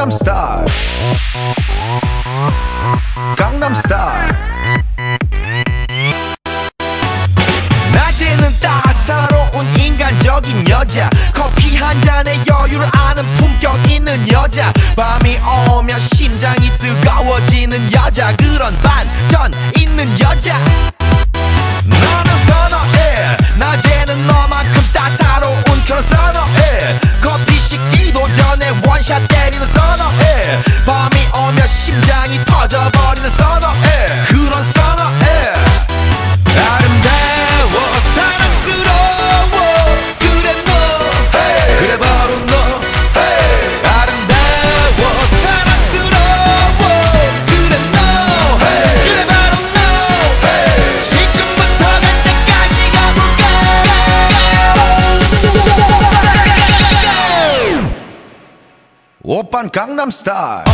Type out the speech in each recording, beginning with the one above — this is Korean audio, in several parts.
Gangnam Style. Gangnam Style. 낮에는 따사로운 인간적인 여자, 커피 한 잔에 여유를 아는 품격 있는 여자, 밤이 오면 심장이 뜨거워지는 여자, 그런 반전 있는 여자. 너는 선호해, 낮에는 너만큼 따사로운 그런 선호해, 커피 식기도 전에 원샷 때리는 선호해, 밤이 오면 심장이 터져버리는 선호해, 그런 선호해. 아름다워 사랑스러워 그래 너, hey. 그래 바로 너, hey. 아름다워 사랑스러워 그래 너, hey. 그래 바로 너, hey. 지금부터 갈 때까지 가볼까. 오빤 강남 스타일.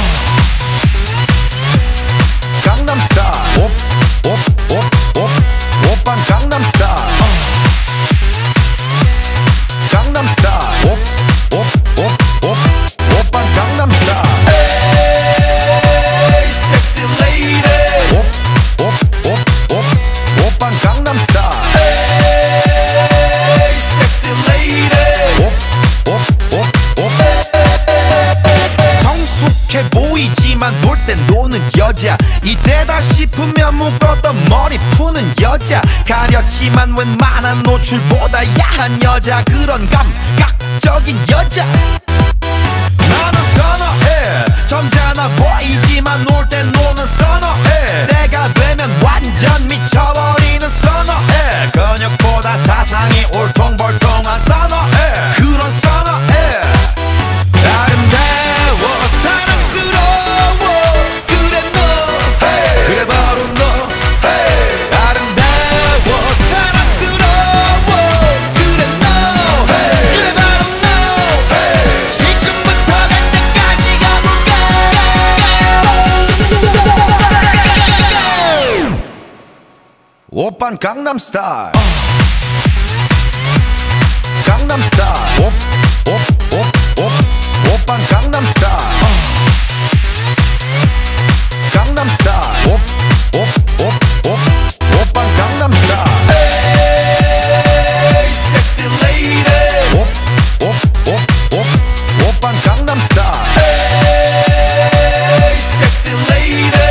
강남 스타일. 오빤 강남 스타일. 강남 스타일. 오빤 강남 스타일. 에이 섹시 레이디. 오빤 강남 스타일. 에이 섹시 레이디. 성숙해 보이지만 놀 땐 노는 여자, 이때다 싶으면 묶었던 머리 푸는 여자, 가렸지만 웬만한 노출보다 야한 여자, 그런 감각적인 여자. 나는 선호해, 점잖아 보이지만 놀 땐 노는 선호해, 내가 되면 완전 미쳐버리는 선호해, 근육보다 사상이 울퉁불퉁한 선호해, 그런 선호해. 아름다워 사랑스러워 그래 너, hey. 그래 바로 너, hey. 아름다워 사랑스러워 그래 너, hey. 그래 바로 너, hey. 지금부터 갈 때까지 가볼까. 오빤 강남 스타일. 강남 스타일. 오빤 강남 스타일. 강남 스타일. 오빤 강남 스타일. 에이 섹시 레이디. 오빤 강남 스타일. 에이 섹시 레이디.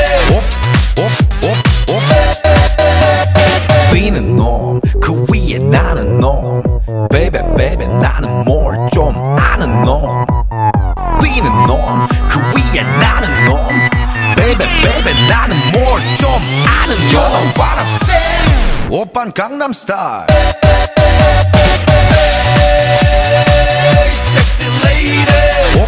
뛰는 놈, 그 위에 나는 놈, 베이베 베이베 나는 뭘 좀 아는 놈. 뛰는 놈, 그 위에 나는 놈, 베이베 베이베 나는 뭘 좀 아는 놈. You know what I'm saying? 오빤 강남 스타일. Hey, sexy lady.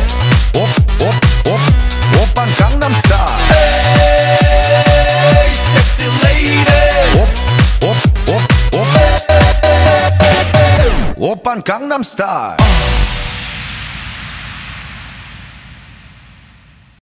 오빤 강남 스타일. Hey, sexy lady. 오빤 강남 스타일.